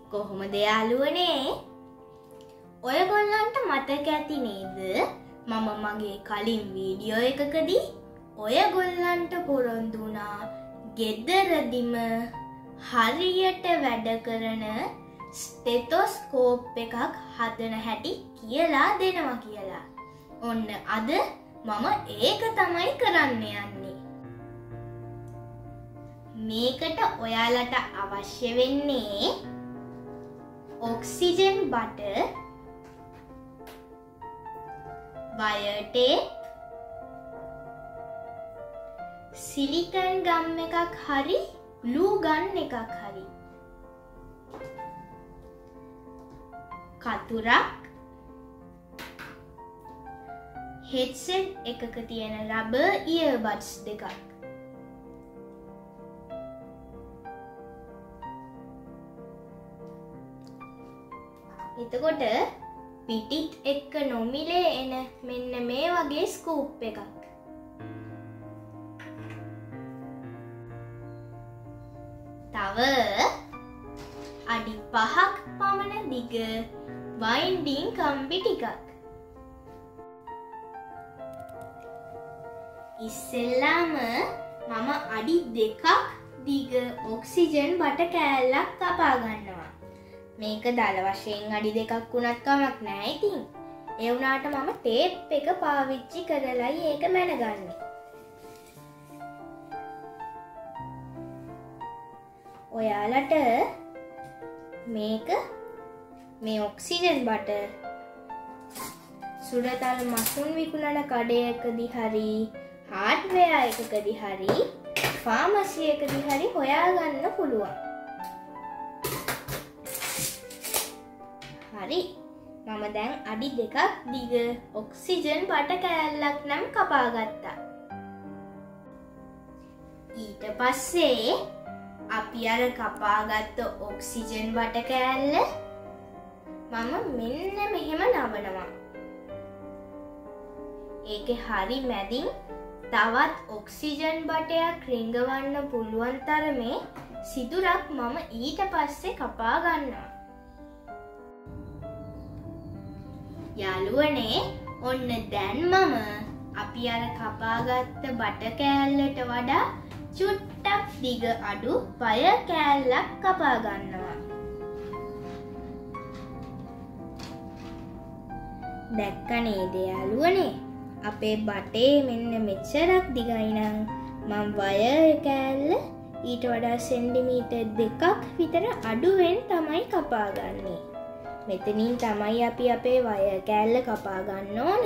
කොහොමද යාළුවනේ? ඔයගොල්ලන්ට මතක ඇති නේද? මම මගේ කලින් වීඩියෝ එකකදී ඔයගොල්ලන්ට පොරොන්දු වුණා ගෙදරදිම හරියට වැඩ කරන ස්ටෙතොස්කෝප් එකක් හදන හැටි කියලා දෙනවා කියලා. ඔන්න අද මම ඒක තමයි කරන්න යන්නේ. මේකට ඔයාලට අවශ්‍ය වෙන්නේ oxygen butter, wire tape, silicon gum එකක් හරි ග්ලූ ගන් එකක් හරි, කතුරක්, හෙඩ්සෙට් එකක තියෙන රබර් ඉයර්බඩ්ස් දෙකක්. එතකොට පිටිත් එක්ක නොමිලේ එන මෙන්න මේ වගේ ස්කූප් එකක්. තව අඩි 5ක් පමණ දිග වයින්ඩින් කම්බි ටිකක්. ඉස්සෙල්ලාම මම අඩි 2ක් දිග ඔක්සිජන් බට කෑල්ලක් කපා ගන්නවා. මේක දල වශයෙන් අඩි 2ක් වුණත් කමක් නෑ ඉතින්. ඒ වුණාට මම ටේප් එක පාවිච්චි කරලයි ඒක මැනගන්නේ. ඔයාලට මේ ඔක්සිජන් බටර් සුරතල් මසුන් විකුණන කඩයකදී හරි හાર્ඩ්වෙයා එකකදී හරි ෆාමසි එකකදී හරි හොයාගන්න පුළුවන්. හරි, මම දැන් අඩි 2ක් දිග ඔක්සිජන් බට කෑල්ලක් නම් කපා ගත්තා. ඊට පස්සේ අපි අර කපාගත්ත ඔක්සිජන් බට කෑල්ල මම මෙන්න මෙහෙම නවනවා. ඒකේ හරි මැදින් තවත් ඔක්සිජන් බටයක් රිංගවන්න පුළුවන් තරමේ සිදුරක් මම ඊට පස්සේ කපා ගන්නවා. යාළුවනේ, ඔන්න දැන් මම අපි අර කපාගත්ත බට කෑල්ලට වඩා චුට්ටක් දිග අඩු වයර් කෑල්ලක් කපා ගන්නවා. දැක්ක නේද යාළුවනේ? අපේ බටේ මෙන්න මෙච්චරක් දිගයි නම් මම වයර් කෑල්ල ඊට වඩා සෙන්ටිමීටර් 2ක් විතර අඩුවෙන් තමයි කපා ගන්නේ. මෙතනින් තමයි අපි අපේ වයර් කෑල්ල කපා ගන්න ඕන.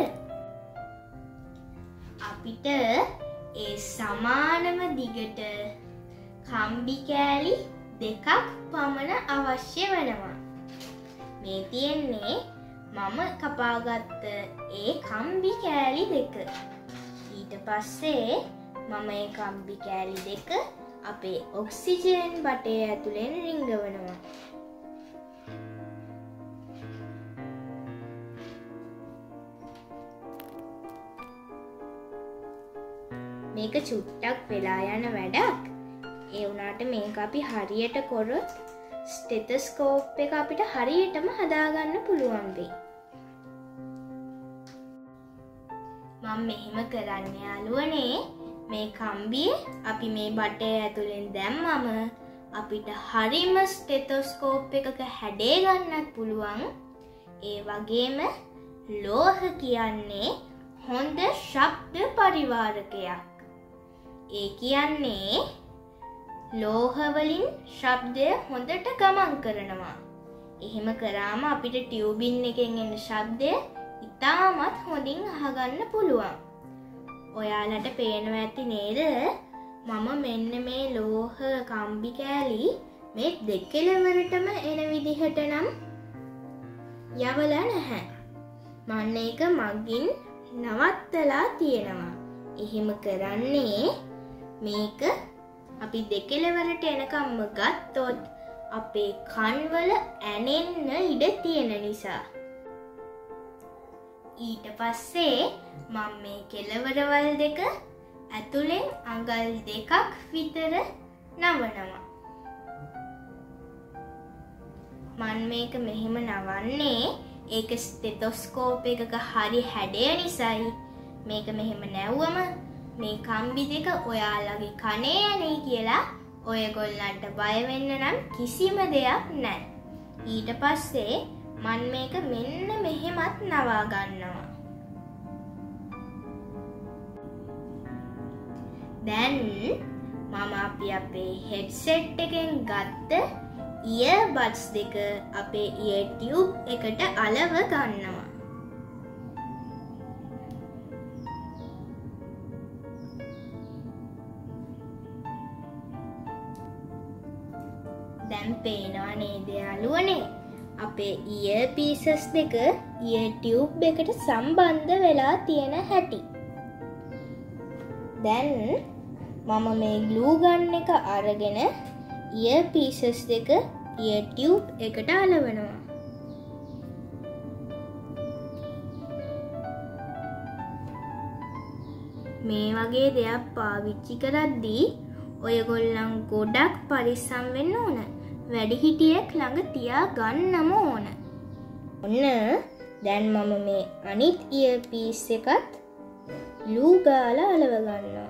අපිට ඒ සමානම දිගට කම්බි කෑලි 2ක් පමණ අවශ්‍ය වෙනවා. මේ තියෙන්නේ මම කපාගත්ත ඒ කම්බි කෑලි 2. ඊට පස්සේ මම ඒ කම්බි කෑලි 2 අපේ ඔක්සිජන් බටේ ඇතුලෙන් රිංගවනවා. මේක චුට්ටක් වෙලා යන වැඩක්. ඒ වුණාට මේක අපි හරියට කරොත් ස්ටෙතොස්කෝප් එක අපිට හරියටම හදාගන්න පුළුවන් වෙයි. මම මෙහෙම කරන්න යාළුවනේ. මේ කම්බිය අපි මේ බටේ ඇතුලෙන් දැම්මම අපිට හරිම ස්ටෙතොස්කෝප් එකක හැඩේ ගන්නත් පුළුවන්. ඒ වගේම ලෝහ කියන්නේ හොඳ ශබ්ද පරිවාරකයක්. ඒ කියන්නේ ලෝහ වලින් ශබ්දය හොඳට ගමන් කරනවා. එහෙම කරාම අපිට ටියුබින් එකෙන් එන ශබ්දය ඉතාමත් හොඳින් අහගන්න පුළුවන්. ඔයාලට පේනවා ඇති නේද? මම මෙන්න මේ ලෝහ කම්බි කෑලි මේ දෙකලවරටම එන විදිහට නම් යවලා නැහැ. මම ඒක මගින් නවත්තලා තියෙනවා. එහෙම කරන්නේ මේක අපි දෙකලවරට එනකම්ම ගත්තොත් අපේ කන්වල ඇනෙන්න ඉඩ තියෙන නිසා. ඊට පස්සේ මම මේ කෙලවරවල් දෙක ඇතුලෙන් අඟල් 2ක් විතර නවනවා. මන් මේක මෙහෙම නවන්නේ ඒක ස්ටෙතොස්කෝප් එකක හරි හැඩය නිසායි. මේක මෙහෙම නැව්වම මේ කම්බි දෙක ඔයාලගේ කනේ යන්නේ කියලා ඔයගොල්ලන්ට බය වෙන්න නම් කිසිම දෙයක් නැහැ. ඊට පස්සේ මන් මේක මෙන්න මෙහෙමත් නවා ගන්නවා. දැන් මම අපි අපේ හෙඩ්සෙට් එකෙන් ගත්ත ඉයර්බඩ්ස් දෙක අපේ ඉයර් ටියුබ් එකට අලව ගන්නවා. දැන් පේනවා නේද යාළුවනේ අපේ ඉයර් පීසස් දෙක ඉයර් ටියුබ් එකට සම්බන්ධ වෙලා තියෙන හැටි. දැන් මම මේ ග්ලූ ගන් එක අරගෙන ඉයර් පීසස් දෙක ඉයර් ටියුබ් එකට අලවනවා. මේ වගේ දෙයක් පාවිච්චි කරද්දී ඔයගොල්ලන් ගොඩක් පරිස්සම් වෙන්න ඕන. වැඩිහිටියෙක් ළඟ තියා ගන්නම ඕන. ඔන්න දැන් මම මේ අනිත් ඉයර් පීස් එකත් ග්ලූ ගාලා අලව ගන්නවා.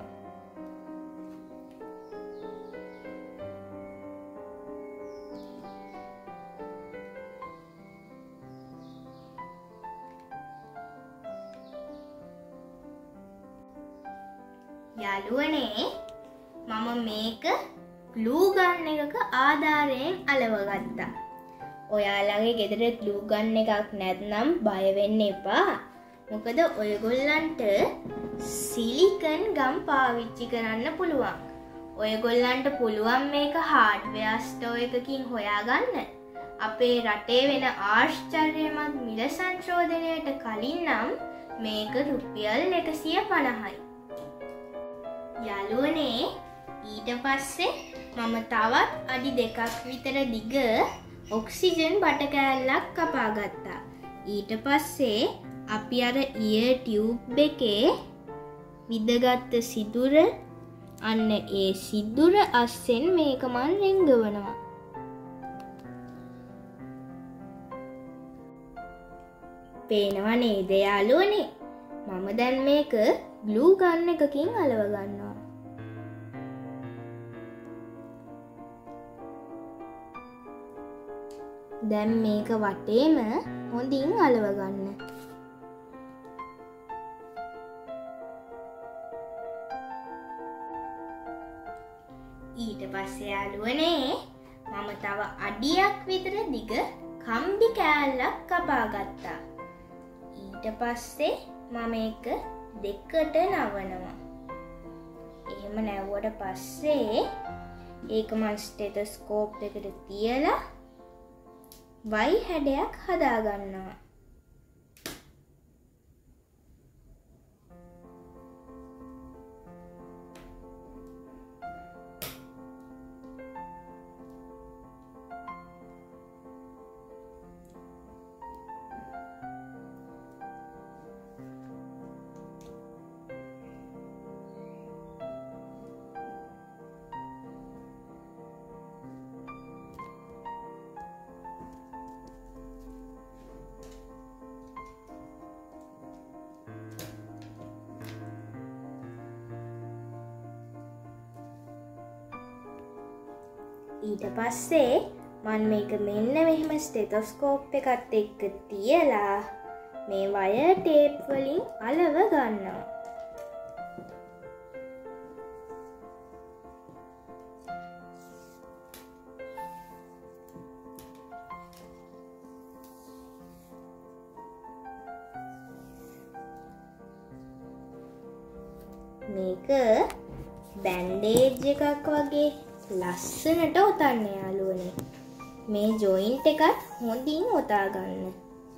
යාළුවනේ මම මේක ග්ලූ ගන් එකක ආධාරයෙන් අලවගත්තා. ඔයාලගේ ගෙදර ග්ලූ ගන් එකක් නැත්නම් බය වෙන්න එපා. මොකද ඔයගොල්ලන්ට සිලිකන් ගම් පාවිච්චි කරන්න පුළුවන්. ඔයගොල්ලන්ට පුළුවන් මේක හાર્ඩ්වෙයාර් ස්ටෝර් එකකින් හොයාගන්න. අපේ රටේ වෙන ආශ්චර්යමත් මිල සංශෝධනයට කලින් නම් මේක රුපියල් 150යි. යාළුවනේ ඊට පස්සේ මම තවත් අඩි 2ක් විතර දිග ඔක්සිජන් බට කෑල්ලක් කපා ගත්තා. ඊට පස්සේ අපි අර ඉයර් ටියුබ් එකේ විදගත්ත සිදුර අන්න ඒ සිදුර අස්සෙන් මේක මන් රිංගවනවා. පේනවා නේද යාළුවනේ? මම දැන් මේක ග්ලූ ගන් එකකින් අලව ගන්නවා. දැන් මේක වටේම හොඳින් අලව ගන්න. ඊට පස්සේ යාළුවනේ මම තව අඩියක් විතර දිග කම්බි කෑල්ලක් කපා ගත්තා. ඊට පස්සේ මම ඒක දෙකට නවනවා. එහෙම නැවුවට පස්සේ ඒක මම ස්ටෙතොස්කෝප් එකට තියලා වයි හැඩයක් හදා ගන්නවා. ඊට පස්සේ මම මේක මෙන්න මෙහෙම ස්ටෙතොස්කෝප් එකත් එක්ක තියලා මේ වයර් ටේප් වලින් අලව ගන්නවා. මේක බැන්ඩේජ් එකක් වගේ ලස්සනට ඔතන්න යාළුවනේ. මේ ජොයින්ට් එකත් හොඳින් ඔතා ගන්න.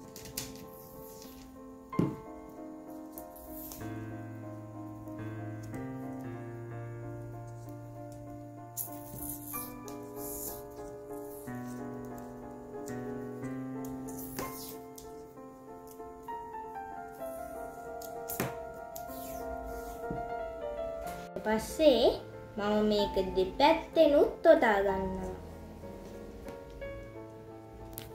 පස්සේ මම මේක දෙපැත්තෙනුත් ඔතා ගන්නවා.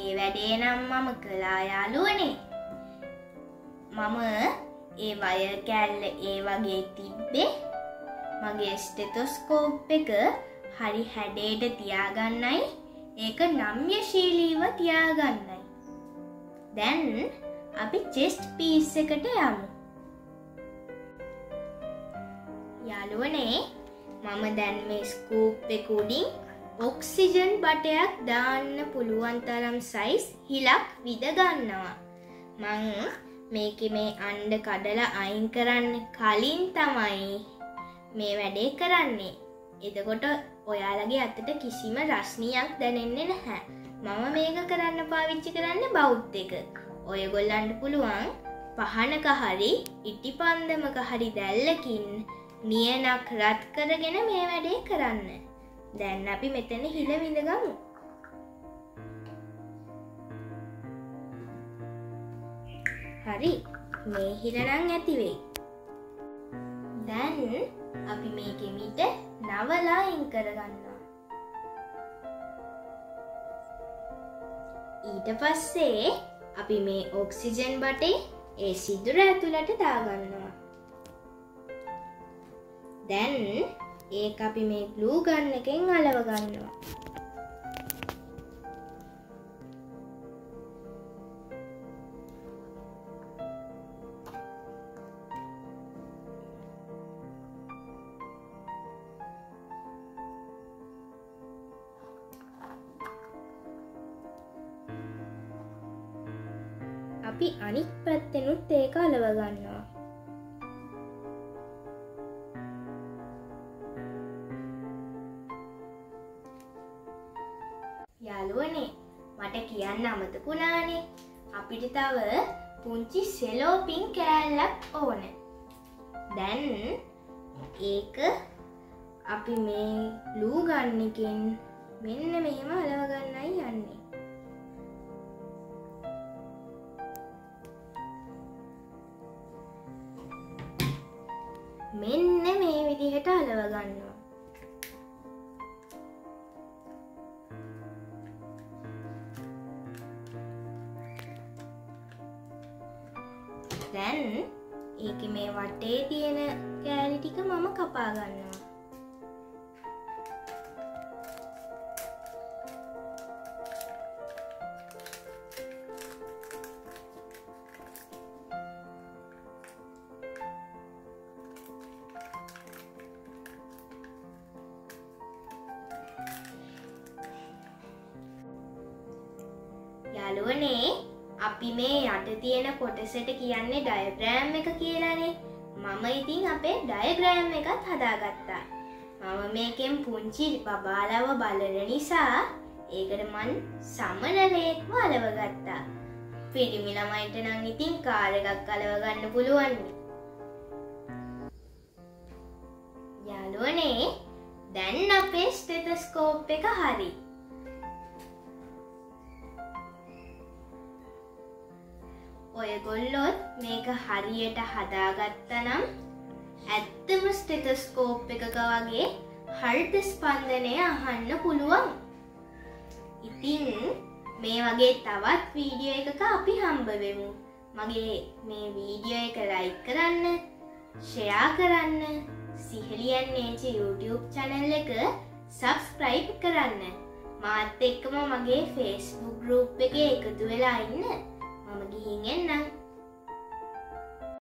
ඒ වැඩේ නම් මම කළා යාළුවනේ. මම ඒ වයර් කෑල්ල ඒ වගේ තිබ්බේ මගේ ස්ටෙතොස්කෝප් එක හරි හැඩයට තියාගන්නයි, ඒක නම්‍යශීලීව තියාගන්නයි. දැන් අපි චෙස්ට් පීස් එකට යමු. යාළුවනේ, මම දැන් මේ ස්කූප් එක උඩින් ඔක්සිජන් බටයක් දාන්න පුළුවන් තරම් සයිස් හිලක් විද ගන්නවා. මං මේකේ මේ අණ්ඩ කඩලා අයින් කරන්න කලින් තමයි මේ වැඩේ කරන්නේ. එතකොට ඔයාලගේ අතට කිසිම රස්නියක් දැනෙන්නේ නැහැ. මම මේක කරන්න පාවිච්චි කරන්නේ බවුත් එක. ඔයගොල්ලන්ට පුළුවන් පහනක හරි ඉටිපන්දමක හරි දැල්ලකින් නියනක් රත් කරගෙන මේ වැඩේ කරන්න. දැන් අපි මෙතන හිල විඳගමු. හරි, මේ හිල නම් ඇති වෙයි. දැන් අපි මේකෙ මිට නවලා අයින් කරගන්නවා. ඊට පස්සේ අපි මේ ඔක්සිජන් බටේ ඒ සිදුර ඇතුළට දාගන්නවා. දැන් ඒක අපි මේ ග්ලූ ගන් එකෙන් අලව ගන්නවා. අපි අනිත් පැත්තෙනුත් ඒක අලව ගන්නවා. යාළුවනේ, මට කියන්න අමතකුණානේ, අපිට තව පුංචි සෙලෝපින් කෑල්ලක් ඕන. දැන් ඒක අපි මේ ග්ලූ ගන් එකෙන් මෙන්න මෙහෙම අලව ගන්නයි යන්නේ. මෙන්න මේ විදිහට අලව ගන්නවා. දැන් ඒකේ මේ වටේ තියෙන කෑලි ටික මම කපා ගන්නවා. යාළුවනේ, අපි මේ යට තියෙන කොටසට කියන්නේ ඩයග්‍රෑම් එක කියලානේ. මම ඉතින් අපේ ඩයග්‍රෑම් එකත් හදාගත්තා. මම මේකෙන් පුංචි බබාලව බලන නිසා ඒකට මන් සමනලයෙක්ව අලව ගත්තා. පිරිමි ළමයිට නම් ඉතින් කාර් එකක් අලව ගන්න පුළුවන්. යාළුවනේ, දැන් අපේ ස්ටෙතොස්කෝප් එක හරි. ඔයගොල්ලොත් මේක හරියට හදාගත්තා නම් ඇත්තම ස්ටෙතොස්කෝප් එකක වගේ හෘද ස්පන්දනය අහන්න පුළුවන්. ඉතින් මේ වගේ තවත් වීඩියෝ එකක අපි හම්බ වෙමු. මගේ මේ වීඩියෝ එක ලයික් කරන්න, ෂෙයා කරන්න, සිහලියන් නේච YouTube channel එක subscribe කරන්න. මාත් එක්කම මගේ Facebook group එකේ එකතු වෙලා ඉන්න. මම ගිහින් එන්නම්.